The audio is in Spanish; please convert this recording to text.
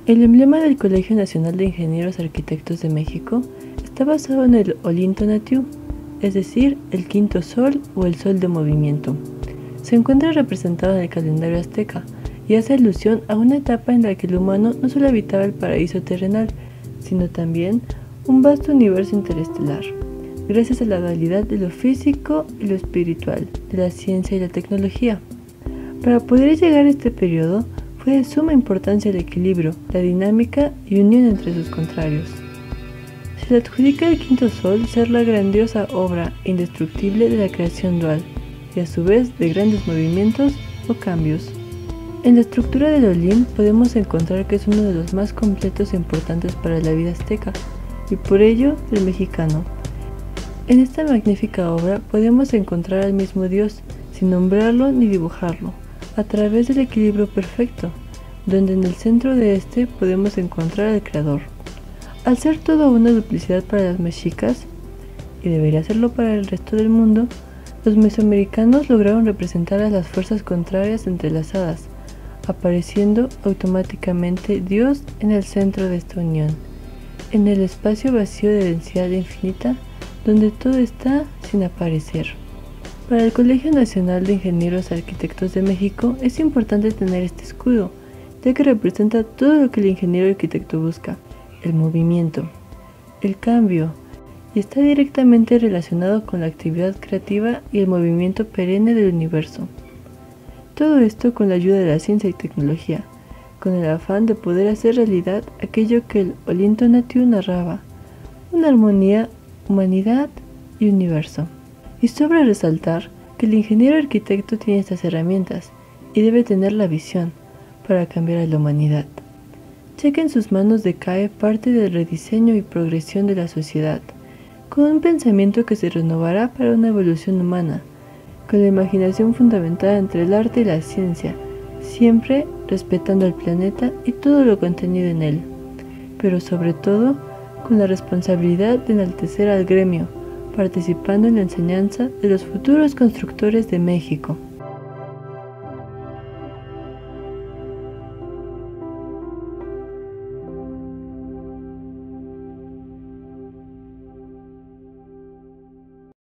El emblema del Colegio Nacional de Ingenieros Arquitectos de México está basado en el Olintonatiuh, es decir, el quinto sol o el sol de movimiento. Se encuentra representado en el calendario azteca y hace alusión a una etapa en la que el humano no solo habitaba el paraíso terrenal, sino también un vasto universo interestelar, gracias a la dualidad de lo físico y lo espiritual, de la ciencia y la tecnología. Para poder llegar a este periodo, fue de suma importancia el equilibrio, la dinámica y unión entre sus contrarios. Se le adjudica al quinto sol ser la grandiosa obra indestructible de la creación dual, y a su vez de grandes movimientos o cambios. En la estructura del Olin podemos encontrar que es uno de los más completos e importantes para la vida azteca, y por ello el mexicano. En esta magnífica obra podemos encontrar al mismo Dios, sin nombrarlo ni dibujarlo, a través del equilibrio perfecto, donde en el centro de este podemos encontrar al Creador. Al ser todo una duplicidad para los mexicas, y debería serlo para el resto del mundo, los mesoamericanos lograron representar a las fuerzas contrarias entrelazadas, apareciendo automáticamente Dios en el centro de esta unión, en el espacio vacío de densidad infinita, donde todo está sin aparecer. Para el Colegio Nacional de Ingenieros Arquitectos de México es importante tener este escudo, ya que representa todo lo que el ingeniero arquitecto busca: el movimiento, el cambio, y está directamente relacionado con la actividad creativa y el movimiento perenne del universo. Todo esto con la ayuda de la ciencia y tecnología, con el afán de poder hacer realidad aquello que el Olintonatiuh narraba: una armonía, humanidad y universo. Y sobra resaltar que el ingeniero arquitecto tiene estas herramientas y debe tener la visión para cambiar a la humanidad, ya que en sus manos decae parte del rediseño y progresión de la sociedad, con un pensamiento que se renovará para una evolución humana, con la imaginación fundamentada entre el arte y la ciencia, siempre respetando al planeta y todo lo contenido en él, pero sobre todo con la responsabilidad de enaltecer al gremio, participando en la enseñanza de los futuros constructores de México.